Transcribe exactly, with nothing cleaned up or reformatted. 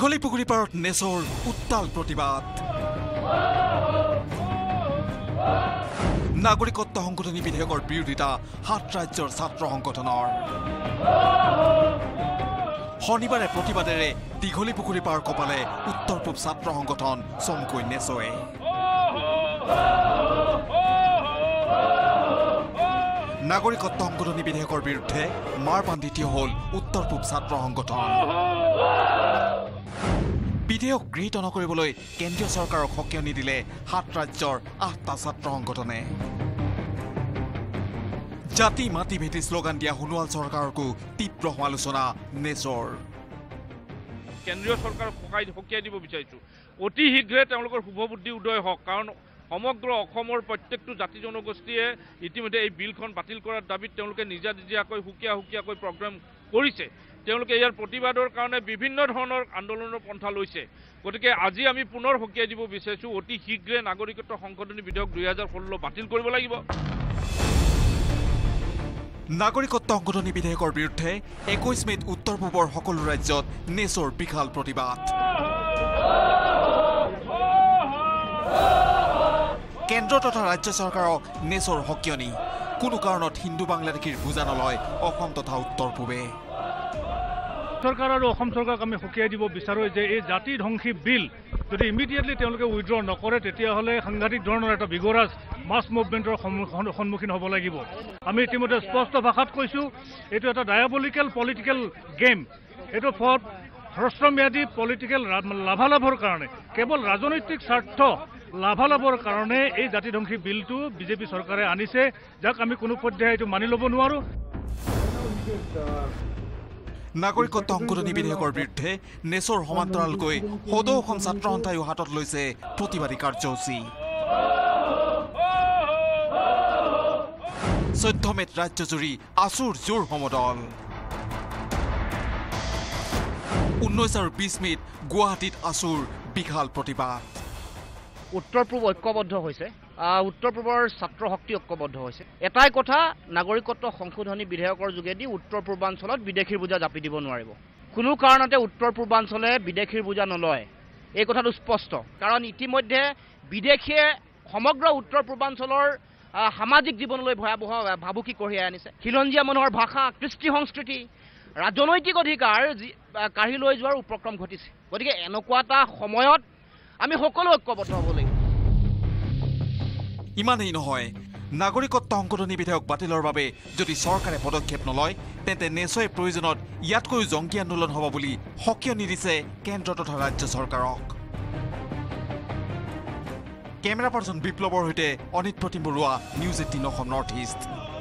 দীঘলী পুখুৰী পাৰত নেছৰ উত্তাল প্ৰতিবাদ নাগৰিকত্ব সংশোধনী বিধেয়কৰ বিৰোধিতা সাত ৰাজ্যৰ ছাত্ৰ সংগঠনৰ শনিবাৰে প্ৰতিবাদেৰে দীঘলী পুখুৰী পাৰ কপালে উত্তৰ পূব ছাত্ৰ সংগঠন চমকৈ নেছয়ে নাগৰিকত্ব সংশোধনী বিধেয়কৰ বিৰুদ্ধে মাৰ বান্ধি থিয় হ'ল উত্তৰ পূব ছাত্ৰ সংগঠন বিধেয়ক গৃহীত নকৰিবলৈ কেন্দ্ৰীয় চৰকাৰক সকিয়নি দিলে সাত ৰাজ্যৰ আঠটা ছাত্ৰ সংগঠনে জাতি মাটি ভেটি শ্লোগান দিয়া সোণোৱাল চৰকাৰকো তীব্ৰ সমালোচনা নেছৰ কেন্দ্ৰীয় চৰকাৰক সকিয়াই দিব বিচাৰিছো অতি শীঘ্ৰে তেওঁলোকৰ শুভবুদ্ধি উদয় হওক কাৰণ সমগ্ৰ অসমৰ প্ৰত্যেকটো জাতি জনগোষ্ঠীয়ে ইতিমধ্যে এই বিলখন বাতিল কৰাৰ দাবীত তেওঁলোকে নিজা নিজাকৈ সুকীয়া সুকীয়াকৈ প্ৰগ্ৰাম কৰিছে তেওঁলোকে ইয়াৰ প্ৰতিবাদৰ কাৰণে বিভিন্ন ধৰণৰ আন্দোলনৰ পন্থা লৈছে গতিকে আজি আমি পুনৰ সকিয়াই দিব বিচাৰিছো অতি শীঘ্ৰে নাগৰিকত্ব সংশোধনী বিধেয়ক দুই হাজাৰ ষোল্ল বাতিল কৰিব লাগিব নাগৰিকত্ব সংশোধনী বিধেয়কৰ বিৰুদ্ধে একৈশ মেত উত্তৰ পূবৰ সকলো ৰাজ্যত নেছৰ বিশাল প্ৰতিবাদ কেন্দ্ৰ তথা ৰাজ্য চৰকাৰক নেছৰ সকিয়নি কোনো কাৰণত হিন্দু বাংলাদেশীৰ বুজা নলয় অসম তথা উত্তৰ পূবে চৰকাৰ আৰু অসম চৰকাৰক আমি সকিয়াই দিব বিচাৰোঁ যে এই জাতি ধ্বংসী বিল যদি ইমিডিয়েটলি তেওঁলোকে উইথড্ৰ নকৰে তেতিয়াহ'লে সাংঘাতিক ধৰণৰ এটা বিগৰাজ মাছ মুভমেণ্টৰ সন্মুখীন হ'ব লাগিব আমি ইতিমধ্যে স্পষ্ট ভাষাত কৈছোঁ এইটো এটা ডায়াবলিকেল পলিটিকেল গেম এইটো ফৰ হ্ৰস্বম্যাদী পলিটিকেল লাভালাভৰ কাৰণে কেৱল ৰাজনৈতিক স্বাৰ্থ লাভালাভৰ কাৰণে এই জাতি ধ্বংসী বিলটো বিজেপি চৰকাৰে আনিছে যাক আমি কোনো পৰ্যায়ে এইটো মানি ল'ব নোৱাৰোঁ নাগৰিকত্ব সংশোধনী বিধেয়কৰ বিৰুদ্ধে নেছৰ সমান্তৰালকৈ সদৌ অসম ছাত্ৰ সন্থায়ো হাতত লৈছে প্ৰতিবাদী কাৰ্যসূচী চৈধ্য মেত ৰাজ্যজুৰি আছুৰ জোৰ সমদল ঊনৈছ আৰু বিশ মেত গুৱাহাটীত আছুৰ বিশাল প্ৰতিবাদ উত্তৰ পূব ঐক্যবদ্ধ হৈছে উত্তৰ পূবৰ ছাত্ৰ শক্তি ঐক্যবদ্ধ হৈছে এটাই কথা নাগৰিকত্ব সংশোধনী বিধেয়কৰ যোগেদি উত্তৰ পূৰ্বাঞ্চলত বিদেশীৰ বোজা জাপি দিব নোৱাৰিব কোনো কাৰণতে উত্তৰ পূৰ্বাঞ্চলে বিদেশীৰ বোজা নলয় এই কথাটো স্পষ্ট কাৰণ ইতিমধ্যে বিদেশীয়ে সমগ্ৰ উত্তৰ পূৰ্বাঞ্চলৰ সামাজিক জীৱনলৈ ভয়াবহ ভাবুকি কঢ়িয়াই আনিছে খিলঞ্জীয়া মানুহৰ ভাষা কৃষ্টি সংস্কৃতি ৰাজনৈতিক অধিকাৰ কাঢ়ি লৈ যোৱাৰ উপক্ৰম ঘটিছে গতিকে এনেকুৱা এটা সময়ত আমি সকলো ঐক্যবদ্ধ হ'ব লাগিব ইমানেই নহয় নাগৰিকত্ব সংশোধনী বিধেয়ক বাতিলৰ বাবে যদি চৰকাৰে পদক্ষেপ নলয় তেন্তে নেছয়ে প্ৰয়োজনত ইয়াতকৈও জংকী আন্দোলন হ'ব বুলি সকিয়নি দিছে কেন্দ্ৰ তথা ৰাজ্য চৰকাৰক কেমেৰা পাৰ্চন বিপ্লৱৰ সৈতে Anit Pratim Baruah news eighteen Assam north east